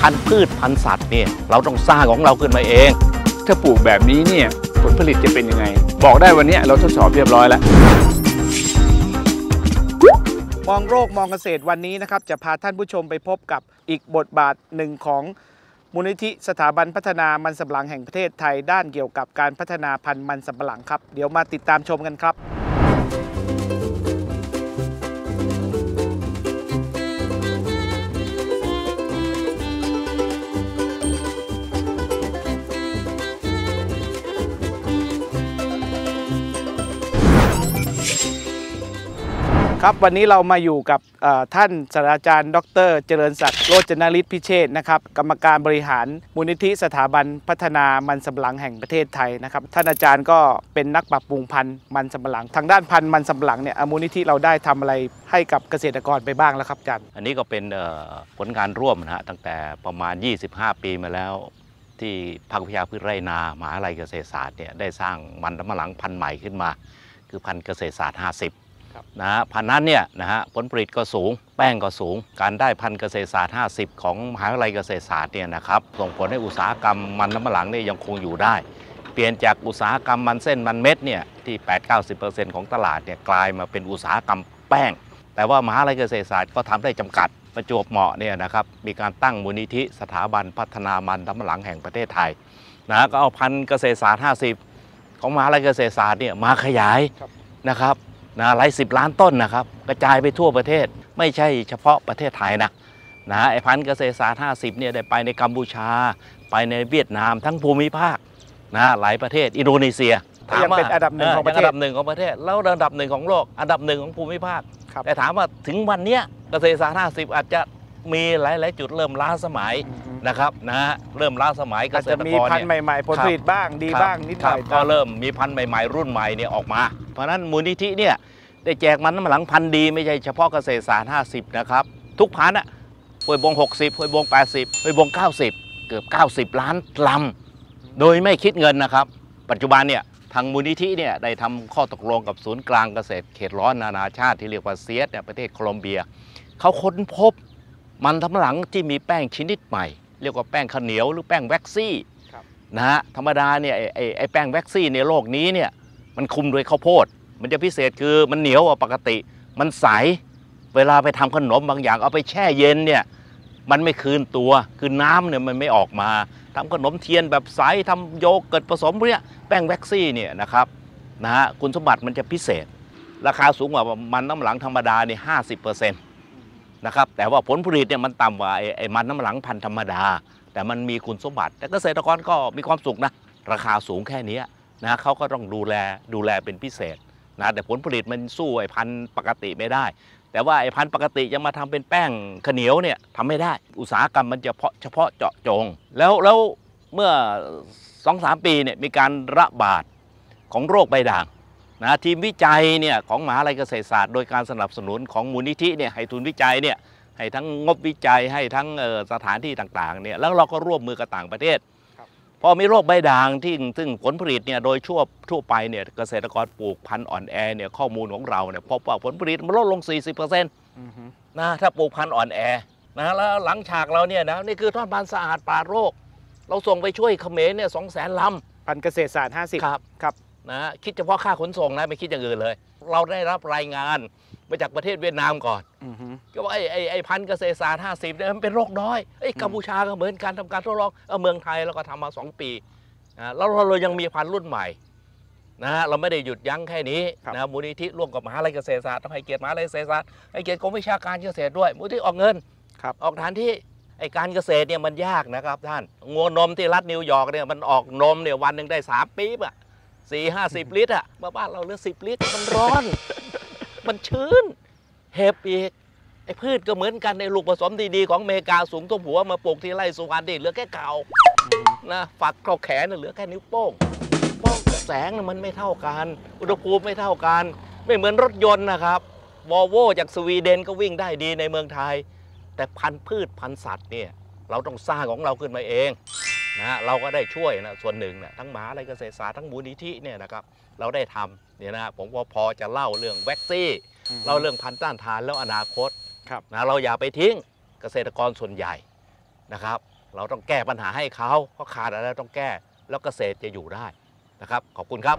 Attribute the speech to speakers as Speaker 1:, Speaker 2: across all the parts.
Speaker 1: พันธุ์พืชพันธุ์สัตว์เนี่ยเราต้องสร้างของเราขึ้นมาเอง
Speaker 2: ถ้าปลูกแบบนี้เนี่ยผลผลิตจะเป็นยังไงบอกได้วันนี้เราทดสอบเรียบร้อยแล้ว
Speaker 3: มองโรคมองเกษตรวันนี้นะครับจะพาท่านผู้ชมไปพบกับอีกบทบาทหนึ่งของมูลนิธิสถาบันพัฒนามันสำปะหลังแห่งประเทศไทยด้านเกี่ยวกับการพัฒนาพันธุ์มันสำปะหลังครับเดี๋ยวมาติดตามชมกันครับครับวันนี้เรามาอยู่กับท่านศาสตราจารย์ดร.เจริญศักดิ์โรจนฤทธิ์พิเชษนะครับกรรมการบริหารมูลนิธิสถาบันพัฒนามันสำปะหลังแห่งประเทศไทยนะครับท่านอาจารย์ก็เป็นนักปรับปรุงพันธุ์มันสำปะหลังทางด้านพันธุ์มันสำปะหลังเนี่ยมูลนิธิเราได้ทำอะไรให้กับเกษตรกรไปบ้างแล้วครับอาจารย์
Speaker 1: อันนี้ก็เป็นผลงานร่วมนะฮะตั้งแต่ประมาณ25 ปีมาแล้วที่ภาควิชาพืชไร่นามหาวิทยาลัยเกษตรศาสตร์เนี่ยได้สร้างมันสำปะหลังพันธุ์ใหม่ขึ้นมาคือพันธุ์เกษตรศาสตร์50นะฮะพันธุ์นั้นเนี่ยนะฮะผลผลิตก็สูงแป้งก็สูงการได้พันธุ์เกษตรศาสตร์50ของมหาวิทยาลัยเกษตรศาสตร์เนี่ยนะครับส่งผลให้อุตสาหกรรมมันสำปะหลังเนี่ยยังคงอยู่ได้เปลี่ยนจากอุตสาหกรรมมันเส้นมันเม็ดเนี่ยที่ 80-90% ของตลาดเนี่ยกลายมาเป็นอุตสาหกรรมแป้งแต่ว่ามหาวิทยาลัยเกษตรศาสตร์ก็ทำได้จำกัดประจวบเหมาะเนี่ยนะครับมีการตั้งมูลนิธิสถาบันพัฒนามันสำปะหลังแห่งประเทศไทยนะก็เอาพันธุ์เกษตรศาสตร์50ของมหาวิทยาลัยเกษตรศาสตร์เนี่ยมาขยายนะครับหลาย10 ล้านต้นนะครับกระจายไปทั่วประเทศไม่ใช่เฉพาะประเทศไทยนะไอ้พันธุ์เกษตรศาสตร์50เนี่ยได้ไปในกัมพูชาไปในเวียดนามทั้งภูมิภาคหลายประเทศอินโดนีเซีย
Speaker 3: ยังเป็นอันดับหนึ่งของประเทศ
Speaker 1: อันดับหนึ่งของประเทศแล้วอันดับหนึ่งของโลกอันดับหนึ่งของภูมิภาคแต่ถามว่าถึงวันนี้เกษตรศาสตร์50อาจจะมีหลายจุดเริ่มล้าสมัยนะครับเริ่มล้าสมัยเกษตรกร
Speaker 3: มีพันธุ์ใหม่ๆผลผลิตบ้างดีบ้างนิดหน่อย
Speaker 1: ก็เริ่มมีพันธุ์ใหม่ๆรุ่นใหม่เนี่ยออกมาเพราะฉะนั้นมูลนิธิเนี่ยได้แจกมันสำปะหลังพันธุ์ดีไม่ใช่เฉพาะเกษตรศาสตร์50นะครับทุกพันธุ์ห้วยบง60ห้วยบง80ห้วยบง90เกือบ90 ล้านลำโดยไม่คิดเงินนะครับปัจจุบันเนี่ยทางมูลนิธิเนี่ยได้ทำข้อตกลงกับศูนย์กลางเกษตรเขตร้อนนานาชาติที่เรียกว่าเซียสเนี่ยประเทศโคลอมเบียเขาค้นพบมันสำปะหลังที่มีแป้งชนิดใหม่เรียกว่าแป้งข้าวเหนียวหรือแป้งแว็กซี่นะฮะธรรมดาเนี่ยไอ้แป้งแว็กซี่ในโลกนี้เนี่ยมันคุมโดยข้าวโพดมันจะพิเศษคือมันเหนียวกว่าปกติมันใสเวลาไปทำขนมบางอย่างเอาไปแช่เย็นเนี่ยมันไม่คืนตัวคือน้ำเนี่ยมันไม่ออกมาทำขนมเทียนแบบใสทำโยเกิร์ตผสมเนี่ยแป้งแว็กซี่เนี่ยนะครับคุณสมบัติมันจะพิเศษราคาสูงกว่ามันน้ำหลังธรรมดาเนี่ย50%นะครับแต่ว่าผลผลิตเนี่ยมันต่ำกว่าไอ้มันน้ำหลังพันธุ์ธรรมดาแต่มันมีคุณสมบัติแต่เกษตรกรก็มีความสุขนะราคาสูงแค่นี้เขาก็ต้องดูแลเป็นพิเศษแต่ผลผลิตมันสู้ไอ้พันธุ์ปกติไม่ได้แต่ว่าไอ้พันธุ์ปกติจะมาทำเป็นแป้งข้าวเหนียวเนี่ยทำไม่ได้อุตสาหกรรมมันเฉพาะเจาะจงแล้วเมื่อ 2-3 ปีเนี่ยมีการระบาดของโรคใบด่างทีมวิจัยเนี่ยของมหาวิทยาลัยเกษตรศาสตร์โดยการสนับสนุนของมูลนิธิเนี่ยให้ทุนวิจัยเนี่ยให้ทั้งงบวิจัยให้ทั้งสถานที่ต่างๆเนี่ยแล้วเราก็ร่วมมือกับต่างประเทศพอมีโรคใบด่างที่ซึ่งผลผลิตเนี่ยโดยทั่วไปเนี่ยเกษตรกรปลูกพันธุ์อ่อนแอเนี่ยข้อมูลของเราเนี่ยพบว่าผลผลิตมันลดลง 40%ถ้าปลูกพันธุ์อ่อนแอแล้วหลังฉากเราเนี่ยนี่คือทอดพันธุ์สะอาดปราศโรคเราส่งไปช่วยเขมรเนี่ย200,000 ลำ
Speaker 3: พันธุ์เกษตรศาสตร์50ครับ
Speaker 1: คิดเฉพาะค่าขนส่งนะไม่คิดอย่างอื่นเลยเราได้รับรายงานมาจากประเทศเวียดนามก่อนก็ว่าไอ้พันธุ์เกษตรศาสตร์50เนี่ยมันเป็นโรคน้อยกัมพูชาก็เหมือนกันทำการทดลองเมืองไทยเราก็ทำมา2 ปีแล้วเรายังมีพันธุ์รุ่นใหม่เราไม่ได้หยุดยั้งแค่นี้มูลนิธิร่วมกับมหาวิทยาลัยเกษตรศาสตร์ต้องให้เกียรติมหาวิทยาลัยเกษตรศาสตร์ให้เกียรติกรมวิชาการเกษตรด้วยมูลนิธิออกเงินออกฐานที่ไอ้การเกษตรเนี่ยมันยากนะครับท่านงัวนมที่รัฐนิวยอร์กเนี่ยมันออกนมเนี่ยวันหนึ่งได้3 ปี๊บ40-50 ลิตรมาบ้านเราเหลือ10 ลิตรมันร้อน มันชื้นเห็บอีกไอ้พืชก็เหมือนกันในลูกผสมดีๆของอเมริกาสูงท่วมหัวมาปลูกที่ไร่สุวรรณดิเหลือแค่เก่าฝักเข้าแขนเหลือแค่นิ้วโป้งแสงมันไม่เท่ากันอุณหภูมิไม่เท่ากันไม่เหมือนรถยนต์นะครับวอลโวจากสวีเดนก็วิ่งได้ดีในเมืองไทยแต่พันธุ์พืชพันธุ์สัตว์เนี่ยเราต้องสร้างของเราขึ้นมาเองเราก็ได้ช่วยส่วนหนึ่งทั้งมหาวิทยาลัยเกษตรศาสตร์ทั้งมูลนิธิเนี่ยนะครับเราได้ทำเนี่ยผมก็พอจะเล่าเรื่องแว็กซี่เล่าเรื่องพันธุ์ต้านทานแล้วอนาคตเราอย่าไปทิ้งเกษตรกรส่วนใหญ่นะครับเราต้องแก้ปัญหาให้เขาขาดอะไรต้องแก้แล้วเกษตรจะอยู่ได้นะครับขอบคุณครับ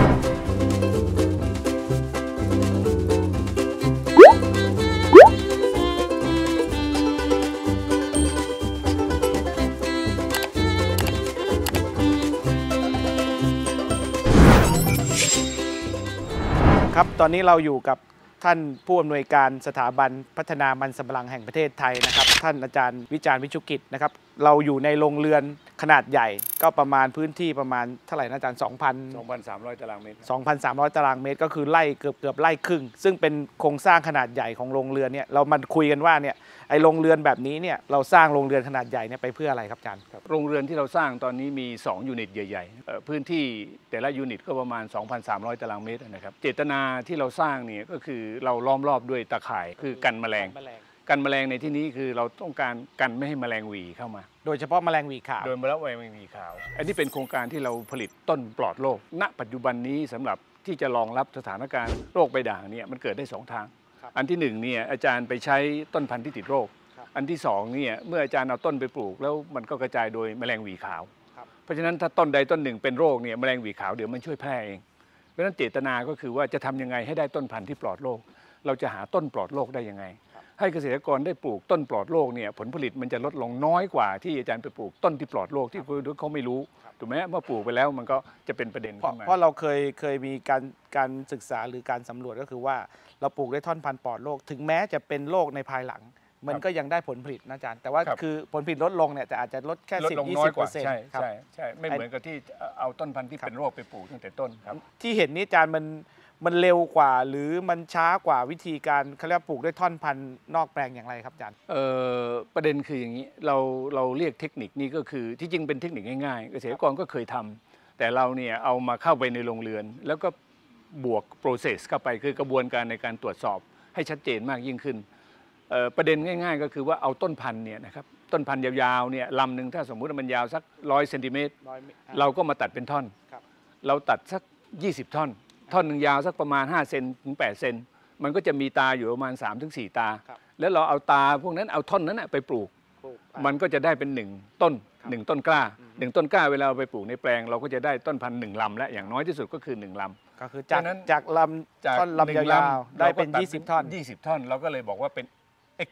Speaker 3: ครับตอนนี้เราอยู่กับท่านผู้อำนวยการสถาบันพัฒนามันสำปะหลังแห่งประเทศไทยนะครับท่านอาจารย์วิจารณ์วิชุกิจนะครับเราอยู่ในโรงเรือนขนาดใหญ่ก็ประมาณพื้นที่ประมาณเท่าไหร่นะอาจารย์
Speaker 2: 2,300 ตารางเมตร
Speaker 3: 2,300 ตารางเมตรก็คือไร่เกือบไร่ครึ่งซึ่งเป็นโครงสร้างขนาดใหญ่ของโรงเรือนเนี่ยเรามาคุยกันว่าเนี่ยไอโรงเรือนแบบนี้เนี่ยเราสร้างโรงเรือนขนาดใหญ่เนี่ยไปเพื่ออะไรครับอาจารย์ครับ
Speaker 2: โรงเรือนที่เราสร้างตอนนี้มี2ยูนิตใหญ่ๆพื้นที่แต่ละยูนิตก็ประมาณ 2,300 ตารางเมตรนะครับเจตนาที่เราสร้างเนี่ยก็คือเราล้อมรอบด้วยตาข่ายคือกันแมลงในที่นี้คือเราต้องการกันไม่ให้แมลงหวีเข้ามา
Speaker 3: โดยเฉพาะแมลงหวีขาว
Speaker 2: โดยแมลงหวีขาวอันนี้เป็นโครงการที่เราผลิตต้นปลอดโรคณปัจจุบันนี้สำหรับที่จะรองรับสถานการณ์โรคใบด่างเนี่ยมันเกิดได้2ทางอันที่1เนี่ยอาจารย์ไปใช้ต้นพันธุ์ที่ติดโรคอันที่2เนี่ยเมื่ออาจารย์เอาต้นไปปลูกแล้วมันก็กระจายโดยแมลงหวีขาวเพราะฉะนั้นถ้าต้นใดต้นหนึ่งเป็นโรคเนี่ยแมลงหวีขาวเดี๋ยวมันช่วยแพร่เองเพราะฉะนั้นเจตนาก็คือว่าจะทำยังไงให้ได้ต้นพันธุ์ที่ปลอดโรคเราจะหาต้นปลอดโรคได้ยังไงให้เกษตรกรได้ปลูกต้นปลอดโรคเนี่ยผลผลิตมันจะลดลงน้อยกว่าที่อาจารย์ไปปลูกต้นที่ปลอดโรคที่เขาไม่รู้ถูกไหมเมื่อปลูกไปแล้วมันก็จะเป็นประเด็นขึ้นมา
Speaker 3: เพราะเราเคยมีการศึกษาหรือการสำรวจก็คือว่าเราปลูกได้ท่อนพันธุ์ปลอดโรคถึงแม้จะเป็นโรคในภายหลังมันก็ยังได้ผลผลิตนะอาจารย์แต่ว่าคือผลผลิตลดลงเนี่ยแต่อาจจะลดแค่10-20%
Speaker 2: ใช่ไม่เหมือนกับที่เอาต้นพันธุ์ที่เป็นโรคไปปลูกตั้งแต่ต้นครับ
Speaker 3: ที่เห็นนี้อาจารย์มันเร็วกว่าหรือมันช้ากว่าวิธีการเขาเรียกปลูกด้วยท่อนพันธุ์นอกแปลงอย่างไรครับอาจารย์
Speaker 2: ประเด็นคืออย่างนี้เราเรียกเทคนิคนี้ก็คือที่จริงเป็นเทคนิคง่ายๆเกษตรกรก็เคยทำแต่เราเนี่ยเอามาเข้าไปในโรงเรือนแล้วก็บวก process เข้าไปคือกระบวนการในการตรวจสอบให้ชัดเจนมากยิ่งขึ้นประเด็นง่ายๆก็คือว่าเอาต้นพันธุ์เนี่ยนะครับต้นพันธุ์ยาวๆเนี่ยลำหนึ่งถ้าสมมุติมันยาวสัก100 เซนติเมตรเราก็มาตัดเป็นท่อนเราตัดสัก20 ท่อนหนึ่งยาวสักประมาณ5 เซนถึง 8 เซนมันก็จะมีตาอยู่ประมาณ 3-4 ตาแล้วเราเอาตาพวกนั้นเอาท่อนนั้นไปปลูกมันก็จะได้เป็น1 ต้น 1 ต้นกล้า1 ต้นกล้าเวลาไปปลูกในแปลงเราก็จะได้ต้นพันธุ์1 ลำและอย่างน้อยที่สุดก็คือ1 ลำ
Speaker 3: ก็คือจากลำท่อนลำยาวๆได้เป็น20 ท่อน
Speaker 2: 20 ท่อนเราก็เลยบอกว่าเป็น x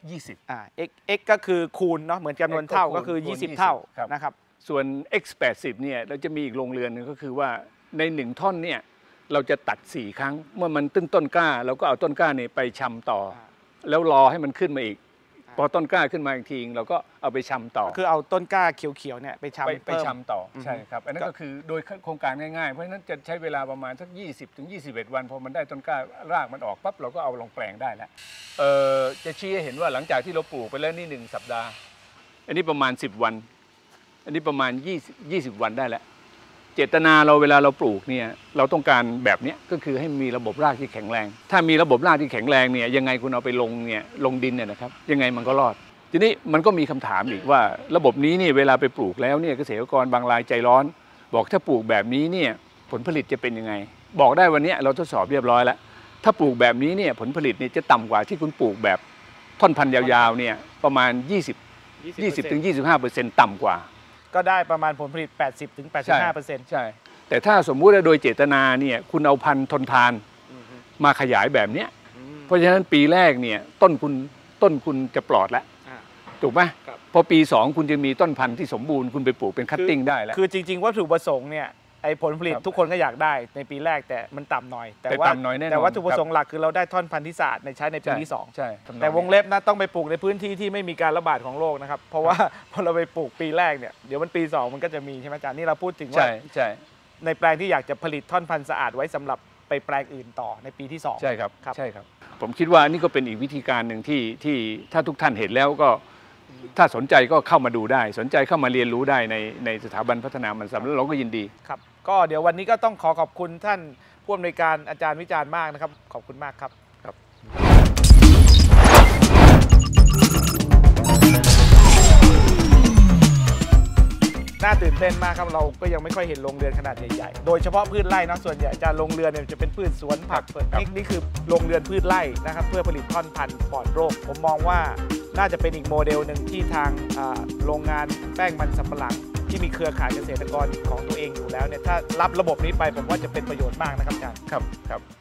Speaker 2: 20
Speaker 3: x ก็คือคูณเนาะเหมือนจำนวนเท่าก็คือ20 เท่านะครับ
Speaker 2: ส่วน x 80เนี่ยเราจะมีอีกโรงเรือนนึงก็คือว่าใน1 ท่อนเนี่ยเราจะตัด4 ครั้งเมื่อมันตึ้งต้นกล้าเราก็เอาต้นกล้าเนี่ยไปชำต่อแล้วรอให้มันขึ้นมาอีกพอต้นกล้าขึ้นมาอีกทีเราก็เอาไปชำต่อ
Speaker 3: คือเอาต้นกล้าเขียวๆเนี่ยไปช
Speaker 2: ำต่อใช่ครับอันนั้นก็คือโดยโครงการง่ายๆเพราะฉะนั้นจะใช้เวลาประมาณสัก20-21 วันพอมันได้ต้นกล้ารากมันออกปั๊บเราก็เอาลงแปลงได้แล้วจะชี้ให้เห็นว่าหลังจากที่เราปลูกไปแล้วนี่1 สัปดาห์อันนี้ประมาณ10 วันอันนี้ประมาณ20 วันได้แล้วเจตนาเราเวลาเราปลูกเนี่ยเราต้องการแบบนี้ก็คือให้มีระบบรากที่แข็งแรงถ้ามีระบบรากที่แข็งแรงเนี่ยยังไงคุณเอาไปลงดินเนี่ยนะครับยังไงมันก็รอดทีนี้มันก็มีคำถามอีกว่าระบบนี้เนี่ยเวลาไปปลูกแล้วเนี่ยเกษตรกรบางรายใจร้อนบอกถ้าปลูกแบบนี้เนี่ยผลผลิตจะเป็นยังไงบอกได้วันนี้เราทดสอบเรียบร้อยแล้วถ้าปลูกแบบนี้เนี่ยผลผลิตเนี่ยจะต่ำกว่าที่คุณปลูกแบบท่อนพันธุ์ยาวๆเนี่ยประมาณ20-25% ต่ำกว่า
Speaker 3: ก็ได้ประมาณผลผลิต 80-85%
Speaker 2: ใช่แต่ถ้าสมมุติว่าโดยเจตนาเนี่ยคุณเอาพันธุ์ทนทานมาขยายแบบนี้เพราะฉะนั้นปีแรกเนี่ยต้นคุณจะปลอดแล้วถูกไหมพอปี 2คุณจะมีต้นพันธุ์ที่สมบูรณ์คุณไปปลูกเป็นคัตติ้งได้แล้ว
Speaker 3: คือจริงๆวัตถุประสงค์เนี่ยไอ้ผลผลิตทุกคนก็อยากได้ในปีแรกแต่มันต่ำหน่อยแต่วัตถุประสงค์หลักคือเราได้ท่อนพันธุ์ที่สะอาดในใช้ในปีที่2
Speaker 2: ใช่
Speaker 3: แต่วงเล็บนะต้องไปปลูกในพื้นที่ที่ไม่มีการระบาดของโรคนะครับเพราะว่าพอเราไปปลูกปีแรกเนี่ยเดี๋ยวมันปี2มันก็จะมีใช่ไหมอาจารย์นี่เราพูดถึงว่าในแปลงที่อยากจะผลิตท่อนพันธุ์สะอาดไว้สำหรับไปแปลงอื่นต่อในปีที่2
Speaker 2: ใช่ครับผมคิดว่านี่ก็เป็นอีกวิธีการหนึ่งที่ถ้าทุกท่านเห็นแล้วก็ถ้าสนใจก็เข้ามาดูได้สนใจเข้ามาเรียนรู้ได้ในสถาบันพัฒนามันสำปะหลังเราก็ยินดี
Speaker 3: ครับก็เดี๋ยววันนี้ก็ต้องขอบคุณท่านผู้อำนวยการอาจารย์วิจารณ์มากนะครับขอบคุณมากครับน่าตื่นเต้นมากครับเราก็ยังไม่ค่อยเห็นโรงเรือนขนาดใหญ่ๆโดยเฉพาะพืชไร่นะส่วนใหญ่จะโรงเรือนเนี่ยจะเป็นพืชสวนผักนี่คือโรงเรือนพืชไร่นะครับเพื่อผลิตท่อนพันธุ์ปลอดโรคผมมองว่าน่าจะเป็นอีกโมเดลหนึ่งที่ทางโรงงานแป้งมันสำปะหลังที่มีเครือข่ายเกษตรกรของตัวเองอยู่แล้วเนี่ยถ้ารับระบบนี้ไปผมว่าจะเป็นประโยชน์มากนะครับอาจารย์
Speaker 2: ครับ